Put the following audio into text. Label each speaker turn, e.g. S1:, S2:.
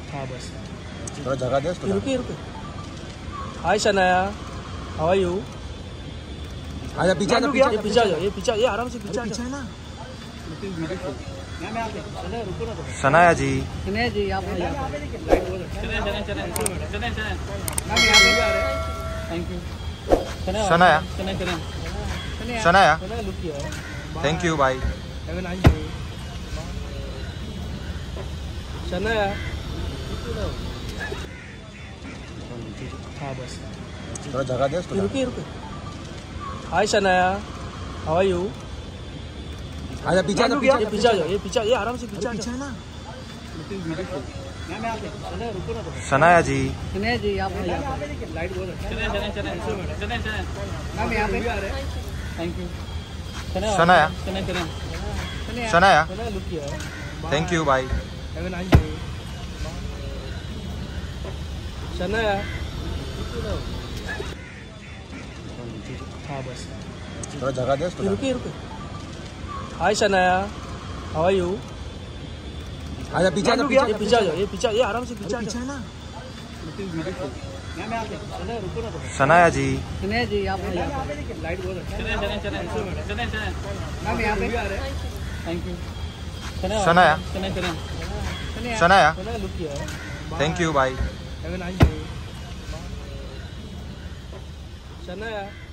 S1: हाँ बस
S2: थोड़ा जगह दे उसको।
S1: रुके रुके। Hi Shanaya, how are you?
S2: आजा पीछे, आजा
S1: ये पीछे आ जाओ, ये पीछे, ये आराम से पीछे आ जाओ।
S2: है ना।
S3: शनाया जी,
S1: शनाया जी आप thank you.
S3: Shanaya, Shanaya,
S1: look here,
S3: thank you, bye.
S1: Have a nice day. Shanaya, हाँ बस
S2: थोड़ा जगह दे उसको।
S1: रुके रुके। Hi Shanaya, how are you?
S2: आजा पीछे, आजा
S1: ये पीछे आ जाओ, ये पीछे, ये आराम से पीछे आ जाओ।
S2: है ना।
S3: शनाया जी,
S1: शनाया जी आप लाइट बहुत thank you.
S3: Shanaya, Shanaya,
S1: look here,
S3: thank you, bye.
S1: Have a nice day. Shanaya, हाँ बस
S2: थोड़ा जगह दे उसको।
S1: रुके रुके। Hi Shanaya, how are you?
S2: आजा पीछे, आजा
S1: ये पीछे आ जाओ, ये पीछे, ये आराम से पीछे आ जाओ।
S2: है ना।
S3: शनाया जी,
S1: शनाया जी आप लाइट बहुत thank you.
S3: Shanaya, Shanaya,
S1: look here,
S3: thank you, bye.
S1: Have a nice day. Shanaya.